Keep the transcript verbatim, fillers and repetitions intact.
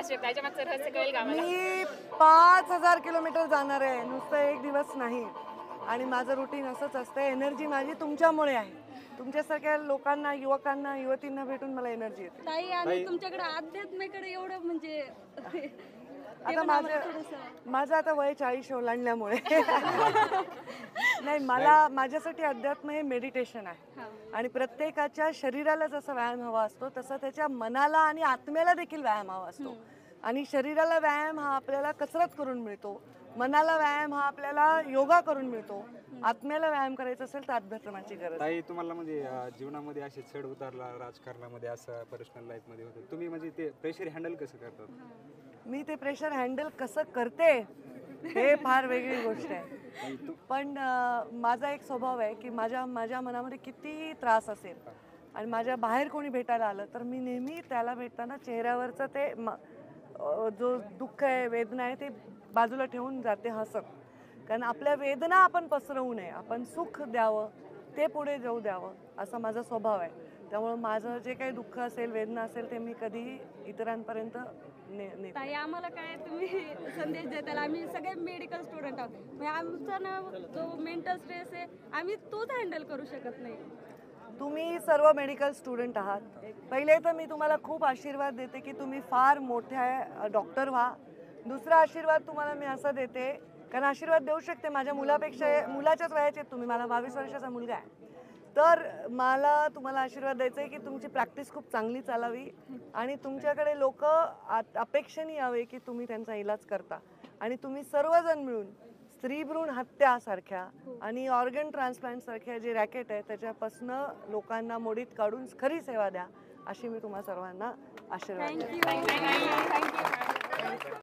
त्याच्या मागचं रहस्य कळेल का आम्हाला? मी पाच हजार किलोमीटर जाणार आहे, नुसतं एक दिवस नाही. आणि माझं रुटीन असंच असतं. एनर्जी माझी तुमच्यामुळे आहे. तुमच्यासारख्या लोकांना, युवकांना, युवतींना भेटून मला एनर्जी येते. ताई आणि तुमच्याकडे अध्यात्माकडे एवढं म्हणजे आता माझं माझं आता वय चाळीस ओलांडल्यामुळे नाही, मला माझ्यासाठी अध्यात्म हे मेडिटेशन आहे. आणि प्रत्येकाच्या शरीराला जसा व्यायाम हवा असतो तसा त्याच्या मनाला आणि आत्म्याला देखील व्यायाम हवा असतो. आणि शरीराला व्यायाम हा आपल्याला कसरत करून मिळतो, मनाला व्यायाम हा आपल्याला योगा करून मिळतो, आत्म्याला व्यायाम करायचा असेल तर अध्यात्माची गरज. ताई तुम्हाला म्हणजे अं, जीवनामध्ये असे चढ उतारला, राजकारणामध्ये असं पर्सनल लाईफमध्ये होतं, तुम्ही म्हणजे ते प्रेशर हँडल कसं करतात? मी ते प्रेशर हँडल कसं करते हे फार वेगळी गोष्ट आहे. पण अं, माझा एक स्वभाव आहे की माझ्या माझ्या मनामध्ये किती त्रास असेल आणि माझ्या बाहेर कोणी भेटायला आलं तर मी नेहमी त्याला भेटताना चेहऱ्यावरचं ते म- अं, जो दुःख आहे, वेदना आहे, ते बाजूला ठेवून जाते हसत. कारण आपल्या वेदना आपण पसरवू नये, आपण सुख द्यावं, ते पुढे जाऊ द्यावं, असा माझा स्वभाव आहे. त्यामुळे माझं जे काही दुःख असेल, वेदना असेल, ते मी कधीही इतरांपर्यंत ने ने ताई आम्हाला काय तुम्ही संदेश देताल? आम्ही सगळे मेडिकल स्टुडंट आहोत, म्हणजे आमचा ना जो मेंटल स्ट्रेस आहे आम्ही तोच हँडल करू शकत नाही. तुम्ही सर्व मेडिकल स्टुडंट आहात. पहिले तर मी तुम्हाला खूप आशीर्वाद देते की तुम्ही फार मोठ्या डॉक्टर व्हा. दुसरा आशीर्वाद तुम्हाला मी असा देते, कारण आशीर्वाद देऊ शकते, माझ्या मुलापेक्षा मुलाच्याच वयाचे आहेत तुम्ही, मला बावीस वर्षाचा मुलगा आहे. तर मला तुम्हाला आशीर्वाद द्यायचा आहे की तुमची प्रॅक्टिस खूप चांगली चालावी आणि तुमच्याकडे लोक अपेक्षेने यावे की तुम्ही त्यांचा इलाज करता. आणि तुम्ही सर्वजण मिळून स्त्रीभ्रूण हत्यासारख्या आणि ऑर्गन ट्रान्सप्लांटसारख्या जे रॅकेट आहे त्याच्यापासनं लोकांना मोडीत काढून खरी सेवा द्या, अशी मी तुम्हा सर्वांना आशीर्वाद देते. थँक्यू.